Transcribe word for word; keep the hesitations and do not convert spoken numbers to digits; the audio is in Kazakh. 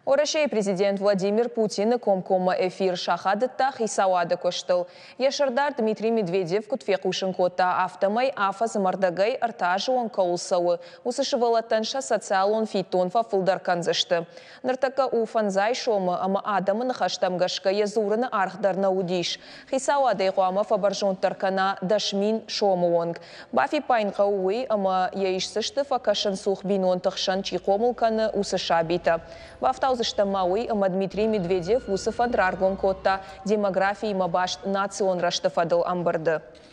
Орашей президент Владимир Путин комкома эфир шахадытта хисауады көштіл. Ешырдар Дмитрий Медведев күтфеқушын котта автомай афаз мардагай артажы он каулсауы. Усышывалаттанша социалон фитонфа фылдар канзышты. Ныртака уфанзай шомы ама адамын хаштамгашка езурыны архдарна удиш. Хисауады қуама фабаржонтаркана дашмин шомы онг. Бафи пайнға уы ама ейшсышты факашын сух бинон тықшан чиқомылканы усыша бита. Бафтаузышта мауи ама Дмитрий Медведев усыфа драргон котта демографии мабашт национ раштафадыл амбарды.